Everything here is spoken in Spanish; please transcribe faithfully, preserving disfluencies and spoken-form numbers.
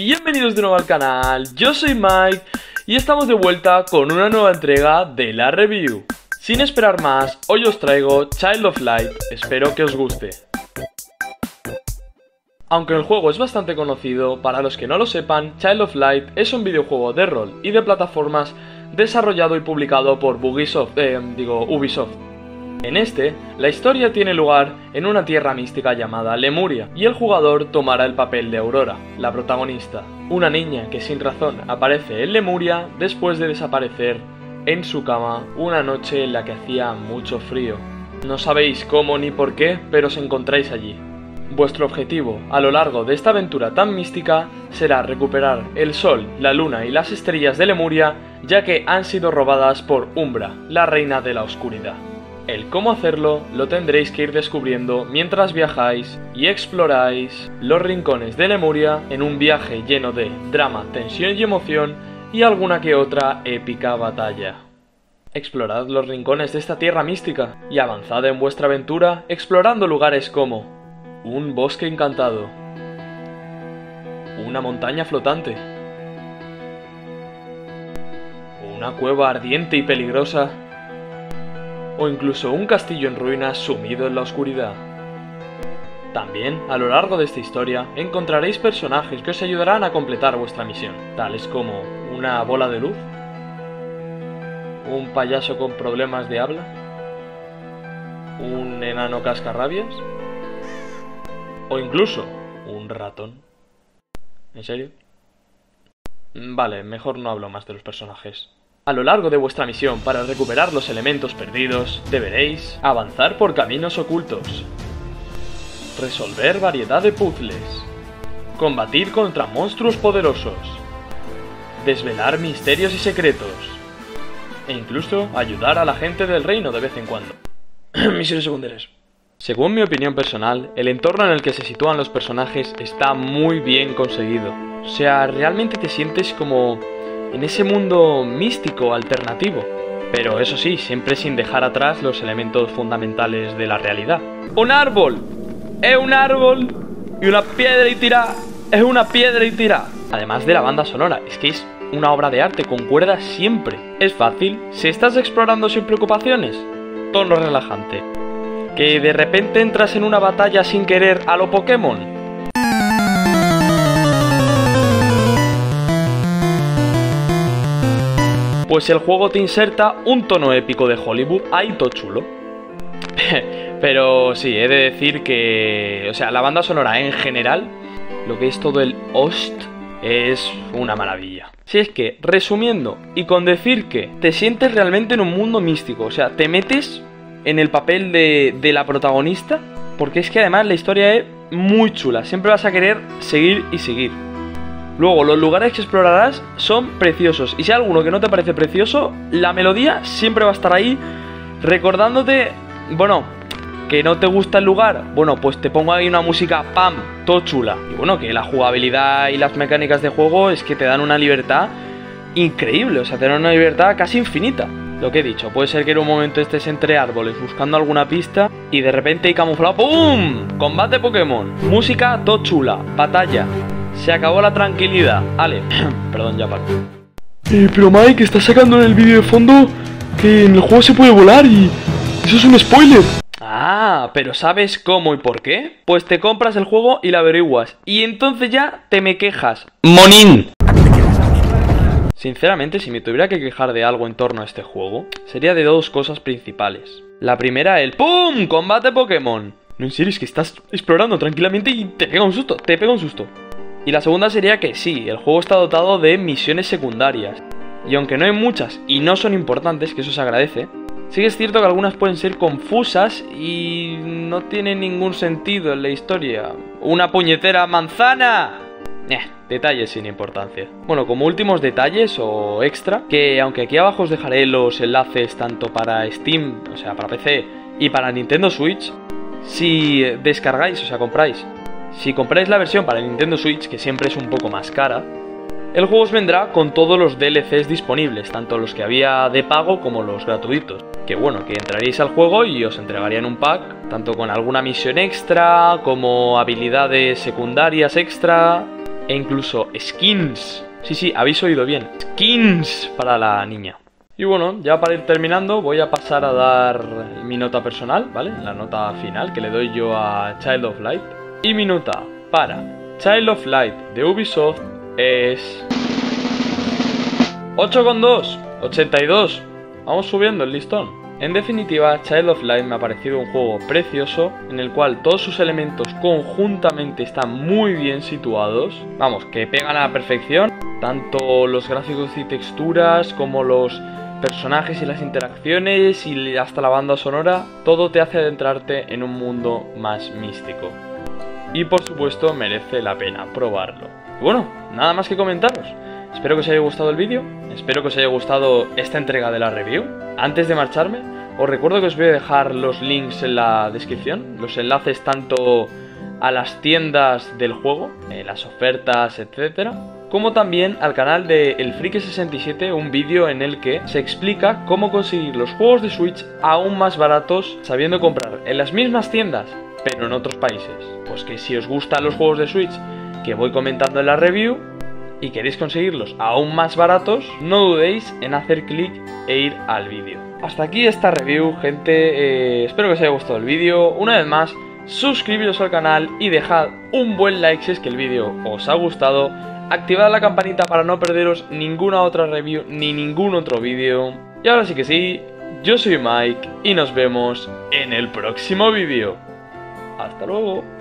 Bienvenidos de nuevo al canal, yo soy Mike y estamos de vuelta con una nueva entrega de la review. Sin esperar más, hoy os traigo Child of Light, espero que os guste. Aunque el juego es bastante conocido, para los que no lo sepan, Child of Light es un videojuego de rol y de plataformas desarrollado y publicado por Ubisoft, eh, digo, Ubisoft. En este, la historia tiene lugar en una tierra mística llamada Lemuria, y el jugador tomará el papel de Aurora, la protagonista, una niña que sin razón aparece en Lemuria después de desaparecer en su cama una noche en la que hacía mucho frío. No sabéis cómo ni por qué, pero os encontráis allí. Vuestro objetivo a lo largo de esta aventura tan mística será recuperar el sol, la luna y las estrellas de Lemuria, ya que han sido robadas por Umbra, la reina de la oscuridad. El cómo hacerlo lo tendréis que ir descubriendo mientras viajáis y exploráis los rincones de Lemuria en un viaje lleno de drama, tensión y emoción y alguna que otra épica batalla. Explorad los rincones de esta tierra mística y avanzad en vuestra aventura explorando lugares como un bosque encantado, una montaña flotante, una cueva ardiente y peligrosa, o incluso un castillo en ruinas sumido en la oscuridad. También, a lo largo de esta historia, encontraréis personajes que os ayudarán a completar vuestra misión, tales como una bola de luz, un payaso con problemas de habla, un enano cascarrabias, o incluso un ratón. ¿En serio? Vale, mejor no hablo más de los personajes. A lo largo de vuestra misión para recuperar los elementos perdidos, deberéis avanzar por caminos ocultos, resolver variedad de puzzles, combatir contra monstruos poderosos, desvelar misterios y secretos, e incluso ayudar a la gente del reino de vez en cuando. Misiones secundarias. Según mi opinión personal, el entorno en el que se sitúan los personajes está muy bien conseguido. O sea, realmente te sientes como en ese mundo místico alternativo, pero eso sí, siempre sin dejar atrás los elementos fundamentales de la realidad. Un árbol es un árbol y una piedra y tira es una piedra y tira. Además de la banda sonora, es que es una obra de arte con cuerdas siempre. Es fácil, si estás explorando sin preocupaciones, tono relajante. Que de repente entras en una batalla sin querer a lo Pokémon. Pues el juego te inserta un tono épico de Hollywood, ahí todo chulo. Pero sí, he de decir que, o sea, la banda sonora en general, lo que es todo el host, es una maravilla. Si es que, resumiendo, y con decir que te sientes realmente en un mundo místico, o sea, te metes en el papel de, de la protagonista, porque es que además la historia es muy chula, siempre vas a querer seguir y seguir. Luego, los lugares que explorarás son preciosos, y si hay alguno que no te parece precioso, la melodía siempre va a estar ahí recordándote, bueno, que no te gusta el lugar, bueno, pues te pongo ahí una música pam, todo chula. Y bueno, que la jugabilidad y las mecánicas de juego es que te dan una libertad increíble, o sea, te dan una libertad casi infinita. Lo que he dicho, puede ser que en un momento estés entre árboles buscando alguna pista y de repente hay camuflado, ¡pum! Combate Pokémon, música todo chula, batalla. Se acabó la tranquilidad. Ale, perdón, ya paro. Eh, pero Mike, está sacando en el vídeo de fondo que en el juego se puede volar y eso es un spoiler. Ah, pero ¿sabes cómo y por qué? Pues te compras el juego y lo averiguas. Y entonces ya te me quejas. ¡Monín! Sinceramente, si me tuviera que quejar de algo en torno a este juego, sería de dos cosas principales. La primera, el ¡pum! Combate Pokémon. No, en serio, es que estás explorando tranquilamente y te pega un susto, te pega un susto. Y la segunda sería que sí, el juego está dotado de misiones secundarias. Y aunque no hay muchas y no son importantes, que eso se agradece, sí que es cierto que algunas pueden ser confusas y no tienen ningún sentido en la historia. ¡Una puñetera manzana! Eh, detalles sin importancia. Bueno, como últimos detalles o extra, que aunque aquí abajo os dejaré los enlaces tanto para Steam, o sea, para P C, y para Nintendo Switch, si descargáis, o sea, compráis, si compráis la versión para Nintendo Switch, que siempre es un poco más cara, el juego os vendrá con todos los D L Cs disponibles, tanto los que había de pago como los gratuitos. Que bueno, que entraréis al juego y os entregarían un pack, tanto con alguna misión extra, como habilidades secundarias extra, e incluso skins. Sí, sí, habéis oído bien, skins para la niña. Y bueno, ya para ir terminando voy a pasar a dar mi nota personal, ¿vale? La nota final que le doy yo a Child of Light. Y mi nota para Child of Light de Ubisoft es ocho coma dos, ochenta y dos. Vamos subiendo el listón. En definitiva, Child of Light me ha parecido un juego precioso, en el cual todos sus elementos conjuntamente están muy bien situados. Vamos, que pegan a la perfección, tanto los gráficos y texturas como los personajes y las interacciones y hasta la banda sonora. Todo te hace adentrarte en un mundo más místico. Y por supuesto merece la pena probarlo. Y bueno, nada más que comentaros. Espero que os haya gustado el vídeo, espero que os haya gustado esta entrega de la review. Antes de marcharme, os recuerdo que os voy a dejar los links en la descripción, los enlaces tanto a las tiendas del juego, eh, las ofertas, etcétera, como también al canal de El Friki sesenta y siete, un vídeo en el que se explica cómo conseguir los juegos de Switch aún más baratos sabiendo comprar en las mismas tiendas, pero en otros países. Pues que si os gustan los juegos de Switch que voy comentando en la review, y queréis conseguirlos aún más baratos, no dudéis en hacer clic e ir al vídeo. Hasta aquí esta review, gente. Eh, espero que os haya gustado el vídeo. Una vez más, suscribiros al canal y dejad un buen like si es que el vídeo os ha gustado. Activad la campanita para no perderos ninguna otra review ni ningún otro vídeo. Y ahora sí que sí, yo soy Mike y nos vemos en el próximo vídeo. Hasta luego.